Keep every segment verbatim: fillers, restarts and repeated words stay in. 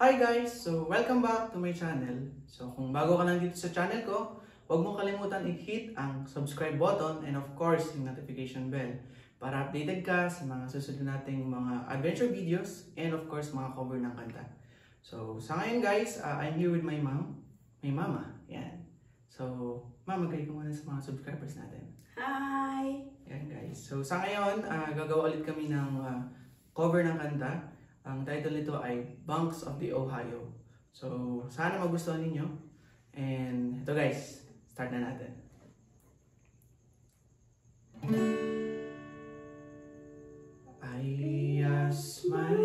Hi guys! So, welcome back to my channel. So, kung bago ka lang dito sa channel ko, huwag mo kalimutan i-hit ang subscribe button and of course, yung notification bell para updated ka sa mga susunod nating mga adventure videos and of course, mga cover ng kanta. So, sa ngayon guys, uh, I'm here with my mom, my mama. Yan. So, mama, magkali ka muna sa mga subscribers natin. Hi! Yan guys. So, sa ngayon, uh, gagawa ulit kami ng uh, cover ng kanta. Ang title nito ay Banks of the Ohio. So, sana magustuhan ninyo. And ito guys, start na natin. I ask my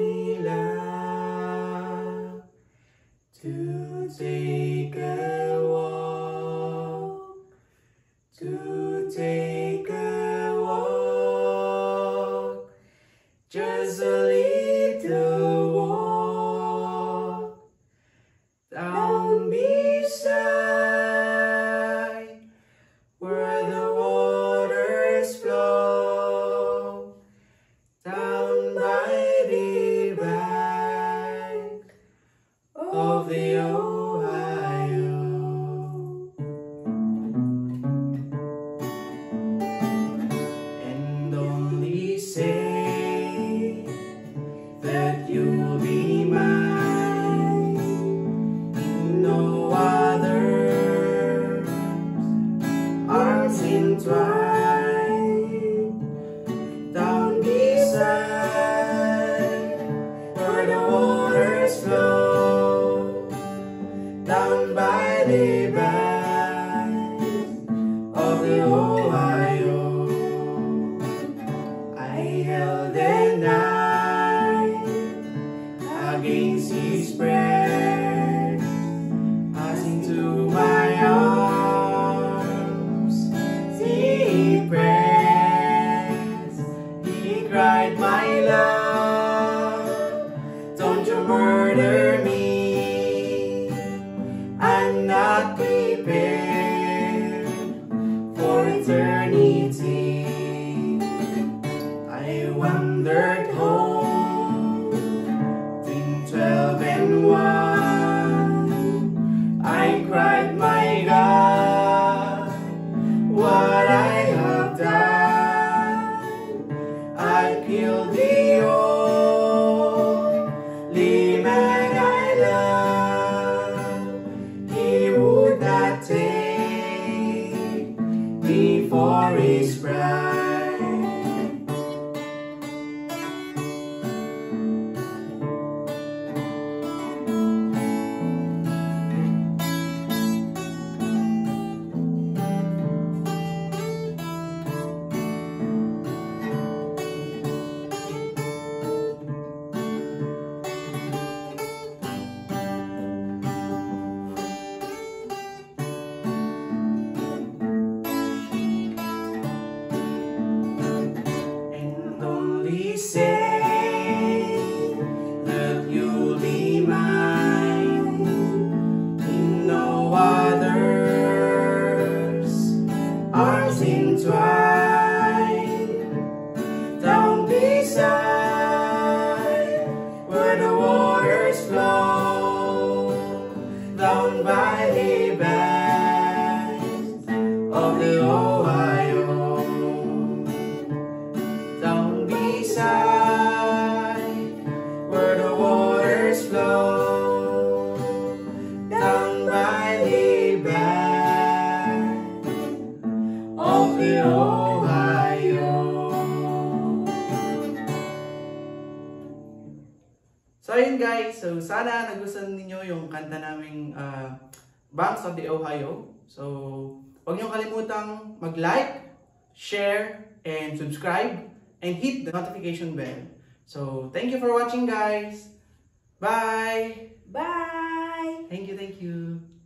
love to take a walk, to take a walk, just a little walk down beside where the waters flow, down by the bank of the Ohio. And only say that you'll be mine, in no other arms entwined, down beside where the waters flow, down by the banks of the Ohio. I held the night against his breast, passing to my arms, he pressed, he cried, my love, don't you murder me, I'm not prepared for eternity. I wandered home twelve and one, I cried, my God, what I have done. I killed the only man I love. He would not take me for his bride. Say that you'll be mine, in no others arms entwined, down beside where the waters flow, down by the banks of the Ohio, down beside where the waters flow, down by the bank of the Ohio. So ayun guys, so sana nagustuhan ninyo yung kanta naming uh, Banks of the Ohio. So huwag niyo kalimutang mag-like, share, and subscribe, and hit the notification bell. So, thank you for watching guys. Bye! Bye! Thank you, thank you.